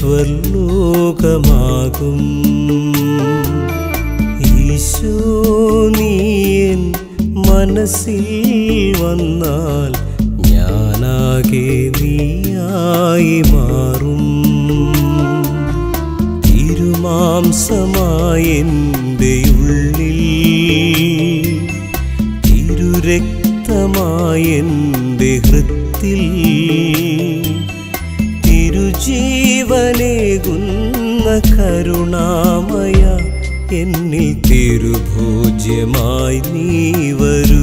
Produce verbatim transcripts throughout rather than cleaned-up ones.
സ്വർലോകമാകും. ഈശോ നീ എൻ മനസ്സിൽ വന്നാൽ ഞാനാകെ നീയായി മാറും. തിരുമാംസമായെൻ്റെ ഉള്ളിൽ തിരുരക്തമായെൻ്റെ ഹൃത്തിൽ തിരുജീവനേകുന്ന കരുണാമയ എന്നിൽ തിരുഭോജ്യമായി നീ വരൂ.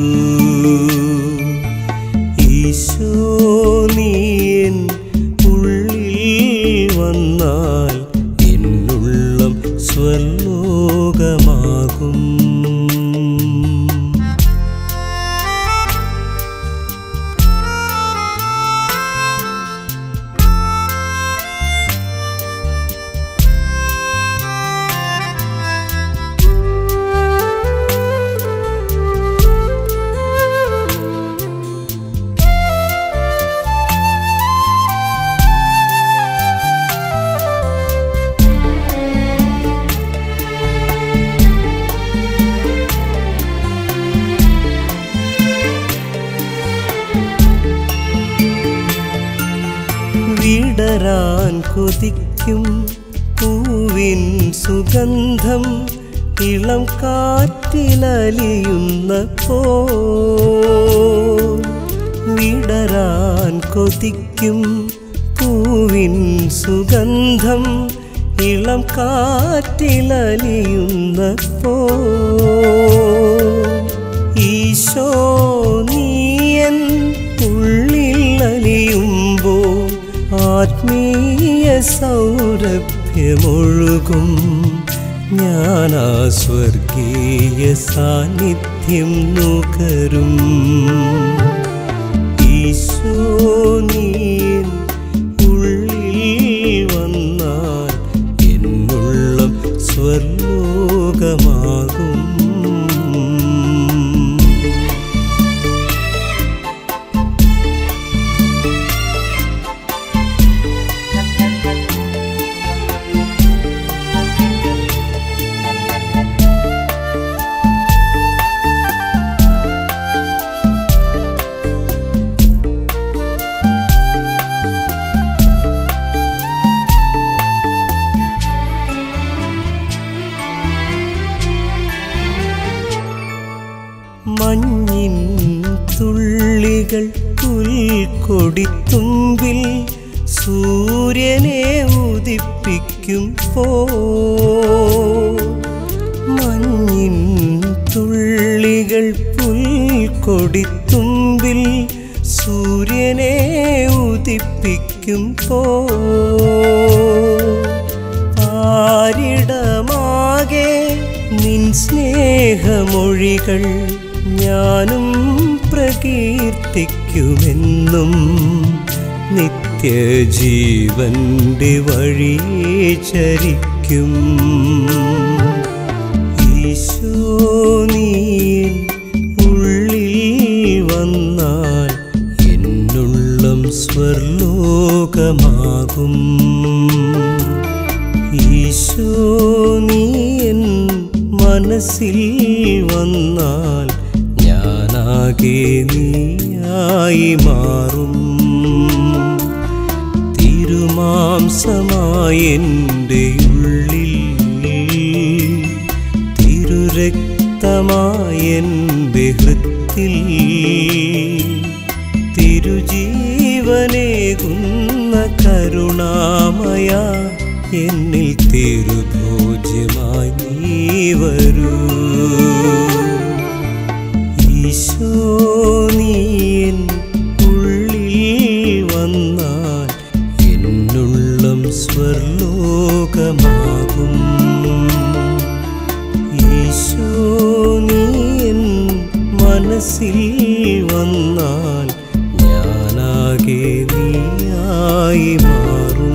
ഈശോ നീ എൻ ഉള്ളിൽ വന്നാൽ എന്നുള്ളം സ്വർലോകമാകും. വിടരാൻ കൊതിക്കും പൂവിൻ സുഗന്ധം ഇളം കാറ്റിലലിയുന്നപ്പോൾ. വിടരാൻ കൊതിക്കും പൂവിൻ സുഗന്ധം ഇളം കാറ്റിലലിയുന്നപ്പോൾ. ഈശോ നീ എൻ ഉള്ളിൽ അലിയുമ്പോൾ ആത്മീയ സൗരഭ്യമൊഴുകും. ഞാനാ സ്വർഗീയ സാന്നിധ്യം നുകരും. ഈശോ നീ ഉള്ളിൽ വന്നാൽ എന്നുള്ളം സ്വർലോകമാകും. മഞ്ഞിൻ തുള്ളികൾ പുൽക്കൊടിത്തുമ്പിൽ സൂര്യനെ ഉദിപ്പിക്കുമ്പോൾ. മഞ്ഞിൻ തുള്ളികൾ പുൽക്കൊടിത്തുമ്പിൽ സൂര്യനെ ഉദിപ്പിക്കുമ്പോൾ. ആരിടമാകെ നിൻ സ്നേഹമൊഴികൾ ഞാനും പ്രകീർത്തിക്കുമെന്നും. നിത്യജീവന്റെ വഴിയെ ചരിക്കും. ഈശോ നീ ഉള്ളിൽ വന്നാൽ എന്നുള്ളം സ്വർലോകമാകും. ഈശോ നീ എൻ മനസ്സിൽ വന്നാൽ ഞാനാകെ നീയായി മാറും. തിരുമാംസമായെൻ്റെ ഉള്ളിൽ തിരുരക്തമായെൻ്റെ ഹൃത്തിൽ തിരുജീവനേകുന്ന കരുണാമയ എന്നിൽ തിരുഭോജ്യമായി നീ വരൂ. ഈശോ നീ എൻ ഉള്ളിൽ വന്നാൽ എന്നുള്ളം സ്വർലോകമാകും. ഈശോ നീ എൻ മനസ്സിൽ വന്നാൽ ഞാനാകെ നീയായി മാറും.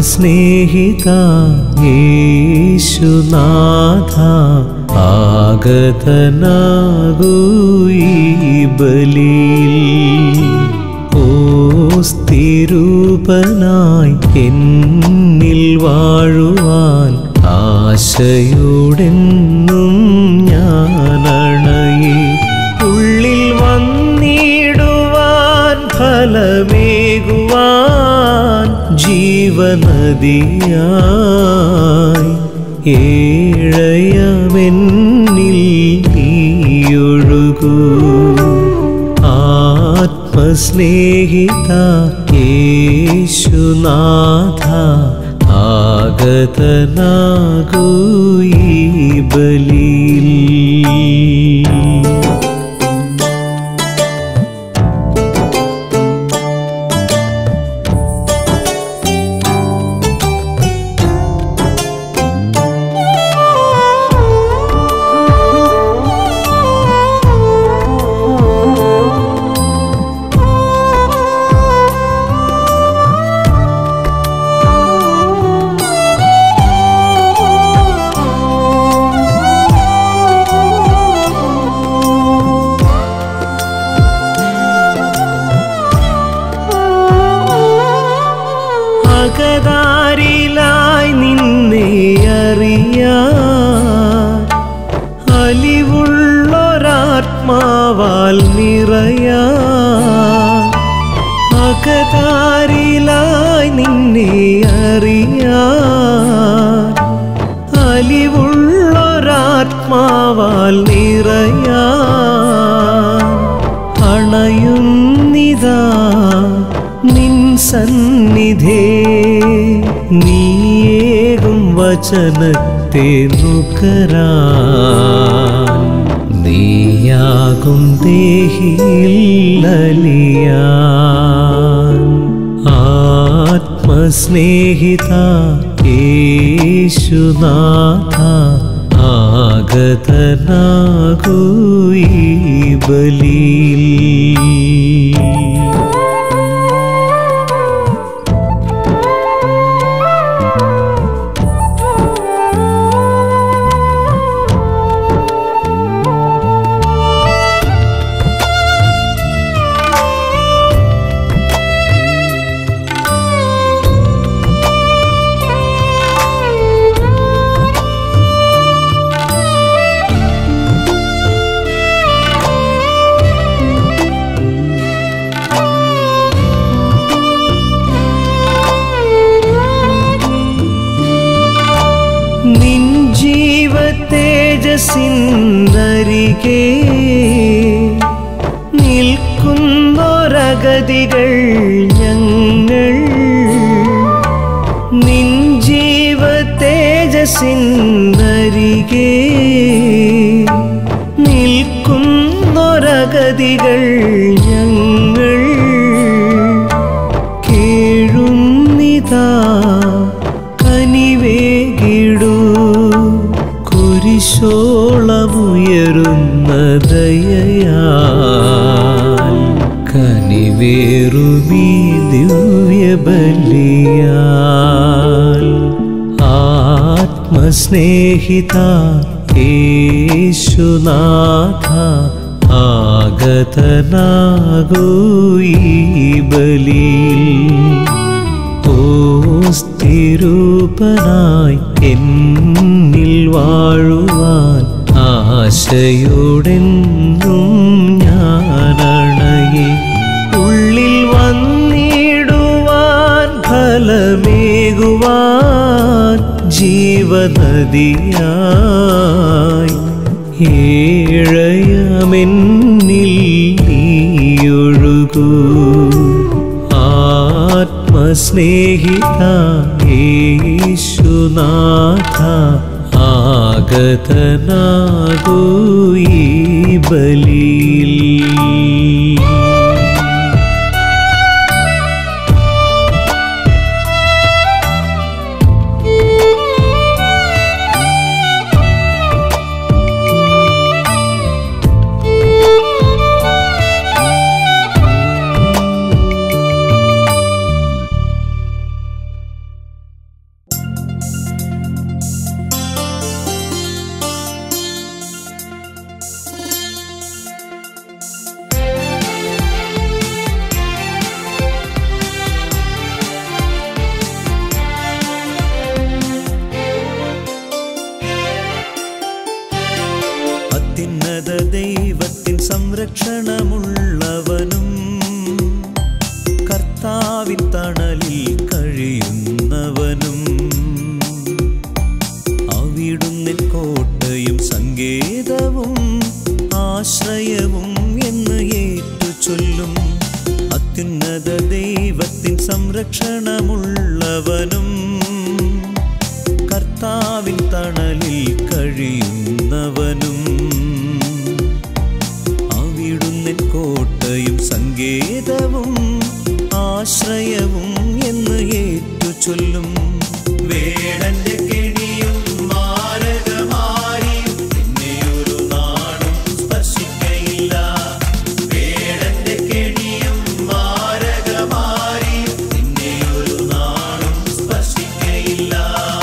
ആത്മസ്നേഹിത യേശുനാഥ ആഗതനാകൂ ഈ ബലിയിൽ. ഓസ്തിരൂപനായി എന്നിൽ വാഴുവാൻ ആശയോടെന്നും ഞാനണയേ. ഉള്ളിൽ വന്നിടുവാൻ ഫലമേകുവാൻ ജീവനദിയായി ഏഴയമെന്നിൽ നീയൊഴുകൂ. ആത്മസ്നേഹിത യേശുനാഥ ആഗതനാകൂ ഈ ബലിയിൽ. അകതാരിലായി നിന്നെ അറിയാൻ അലിവുള്ളൊരാത്മാവാൽ നിറയാൻ. അകതാരിലായി നിന്നെ അറിയാൻ അലിവുള്ളൊരാത്മാവാൽ നിറയാൻ. അണയുന്നിതാ നിൻ സന്നിധേ, നീയേകും വചനത്തെ നുകരാൻ. നീയാകും ദേഹിയിൽ അലിയാൻ. ആത്മസ്നേഹിത യേശുനാഥ ആഗതനാകൂ ഈ ബലിയിൽ. നിൻ ജീവതേജസ്സിനരികെ നിൽക്കുന്നൊരഗതികൾ ഞങ്ങൾ. നിൻ ജീവതേജസ്സിനരികെ നിൽക്കുന്നൊരഗതികൾ ഞങ്ങൾ. കേഴുന്നിതാ കനിവേകിടൂ, കുരിശോളമുയരുന്ന ദയയാൽ. കനിവേറുമീ ദിവ്യബലിയാൽ. ആത്മസ്നേഹിത യേശുനാഥ ആഗതനാകൂ ഈ ബലിയിൽ. ഓസ്തിരൂപനായി എന്നിൽ വാഴുവാൻ ആശയോടെന്നും ഞാനണയേ. ഉള്ളിൽ വന്നിടുവാൻ ഫലമേകുവാൻ ജീവനദിയായി ഏഴയമെന്നിൽ നീയൊഴുകൂ. ആത്മസ്നേഹിത യേശുനാഥ ആഗതനാകൂ ഈ ബലിയിൽ. കർത്താവിൻ തണലിൽ കഴിയുന്നവനും അവിടുന്ന് കോട്ടയും സങ്കേതവും ആശ്രയവും എന്ന് ഏറ്റു ചൊല്ലും. വേടന്റെ കെണിയും മാരകമാരിയും നിന്നെ ഒരു നാളും സ്പർശിക്കയില്ല. വേടന്റെ കെണിയും മാരകമാരിയും നിന്നെ ഒരു നാളും സ്പർശിക്കയില്ല.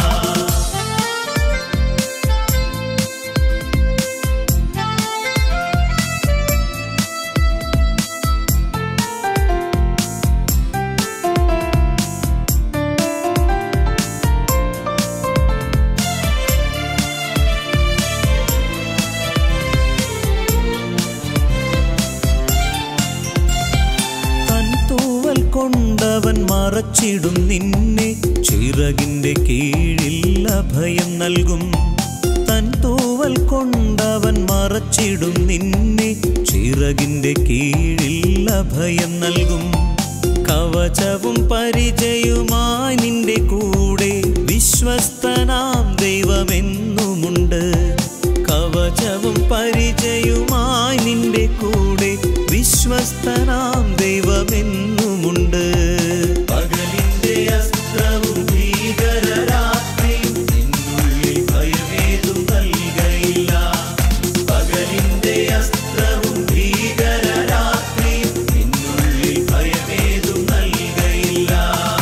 കൊണ്ടവൻ മറച്ചിടും നിന്നെ, ചിറകിന്റെ കീഴിൽ അഭയം നൽകും. തൻ തൂവൽ കൊണ്ടവൻ മറച്ചിടും നിന്നെ, ചിറകിന്റെ കീഴിൽ അഭയം നൽകും. കവചവും പരിചയുമായി നിന്റെ കൂടെ വിശ്വസ്തനാം ദൈവമെന്നുമുണ്ട്. കവചവും പരിചയുമായി നിന്റെ കൂടെ വിശ്വസ്തനാം ദൈവമെന്നുമുണ്ട്. പകലിന്റെ അസ്ത്രവും ഭീകരരാത്രിയും നിന്നുള്ളിൽ ഭയമേതും നൽകയില്ല. പകലിന്റെ അസ്ത്രവും ഭീകരരാത്രിയും നിന്നുള്ളിൽ ഭയമേതും നൽകയില്ല.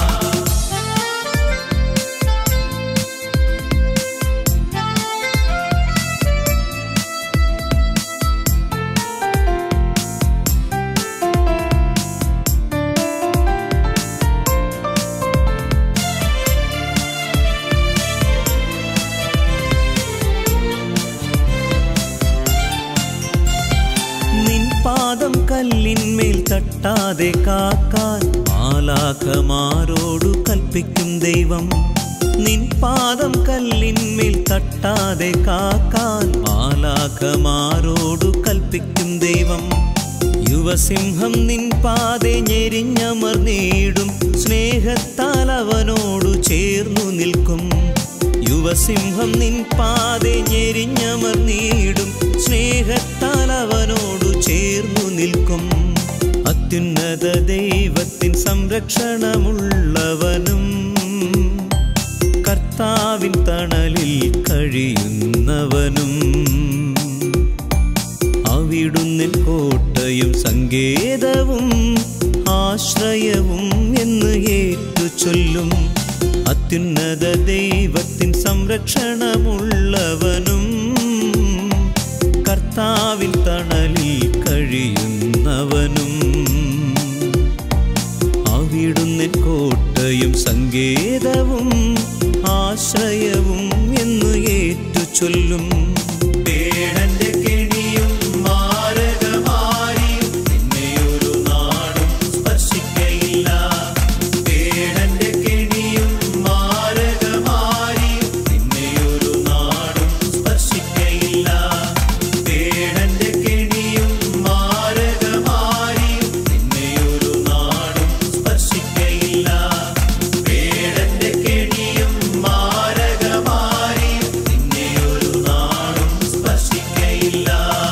പാദം കല്ലിന്മേൽ തട്ടാതെ കാക്കാൻ മാലാഖമാരോടു കൽപ്പിക്കും ദൈവം. നിൻ പാദം കല്ലിന്മേൽ തട്ടാതെ കാക്കാൻ മാലാഖമാരോടു കൽപ്പിക്കും ദൈവം. യുവസിംഹം നിൻ പാതെ ഞെരിഞ്ഞമർന്നീടും, സ്നേഹത്താൽ അവനോടു ചേർന്നു നിൽക്കും. യുവസിംഹം നിൻ പാതെ ഞെരിഞ്ഞമർന്നീടും, സ്നേഹത്താൽ അവനോടു ചേർന്നു നിൽക്കും. അത്യുന്നത ദൈവത്തിൻ സംരക്ഷണമുള്ളവനും കർത്താവിൻ തണലിൽ കഴിയുന്നവനും അവിടുന്ന് കോട്ടയും സങ്കേതവും ആശ്രയവും എന്ന് ഏറ്റു ചൊല്ലും. അത്യുന്നത ദൈവത്തിൻ സംരക്ഷണമുള്ളവനും കർത്താവിൻ തണലിൽ കഴിയുന്നവനും അവിടുന്ന് കോട്ടയും സങ്കേതവും ആശ്രയവും എന്ന് ഏറ്റു ചൊല്ലും. വേടന്റെ കെണിയും മാരകമാരിയും നിന്നെ ഒരു നാളും സ്പർശിക്കയില്ല. വേടന്റെ കെണിയും മാരകമാരിയും നിന്നെ ഒരു നാളും സ്പർശിക്കയില്ല. വേടന്റെ കെണിയും മാരകമാരിയും നിന്നെ ഒരു നാളും സ്പർശിക്കയില്ല. വേടന്റെ കെണിയും മാരകമാരിയും നിന്നെ ഒരു നാളും സ്പർശിക്കയില്ല.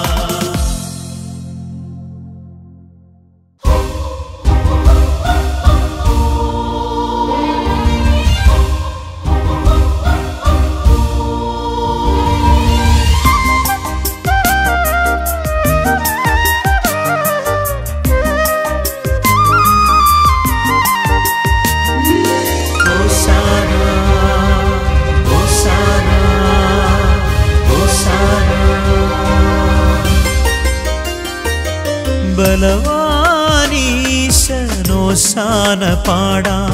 ബലവാനീശനോശാന പാടാം,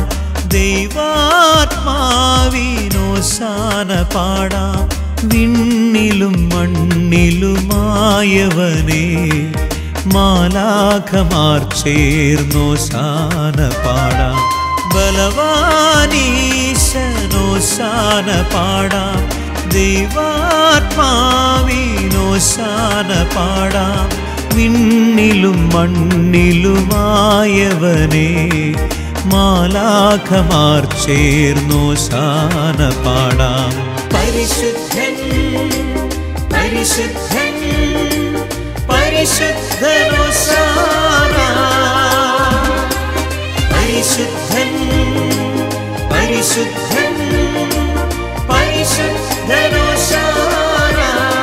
ദൈവാത്മാവിനോശാന പാടാം. വിണ്ണിലും മണ്ണിലുമായവനെ മാലാഖമാർ ചേർന്നോശാന പാടാം. ബലവാനീശനോശാന പാടാം, ദൈവാത്മാവിനോശാന പാടാം. വിണ്ണിലും മണ്ണിലുമായവനെ മാലാഖമാർ ചേർന്നോശാന പാടാം. പരിശുദ്ധൻ പരിശുദ്ധൻ പരിശുദ്ധൻ ഹോശാന പരിശുദ്ധൻ പരിശുദ്ധൻ പരിശുദ്ധൻ ഹോശാന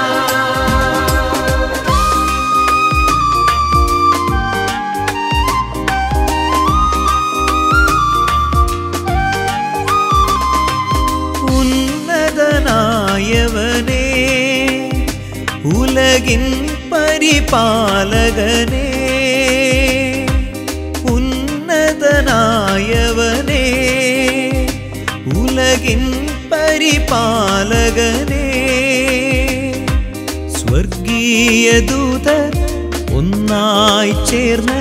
ഉന്നതനായവനേ ഉലകിൻ പരിപാലകനേ ഉന്നതനായവനേ ഉലകിൻ പരിപാലകനേ സ്വർഗീയ ദൂതർ ഒന്നായി ചേർന്ന്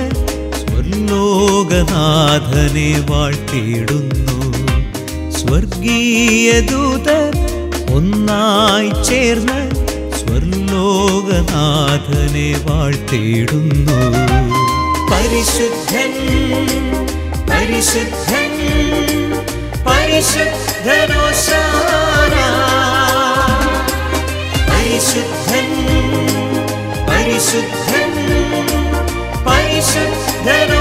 സ്വർലോകനാഥനെ വാഴ്ത്തിയിടുന്നു സ്വർഗീയ ദൂതർ ഒന്നായി ചേർന്ന് സ്വർലോകനാഥനെ വാഴ്ത്തിയിടുന്നു പരിശുദ്ധൻ പരിശുദ്ധൻ പരിശുദ്ധൻ ഹോശാന പരിശുദ്ധൻ പരിശുദ്ധൻ പരിശുദ്ധൻ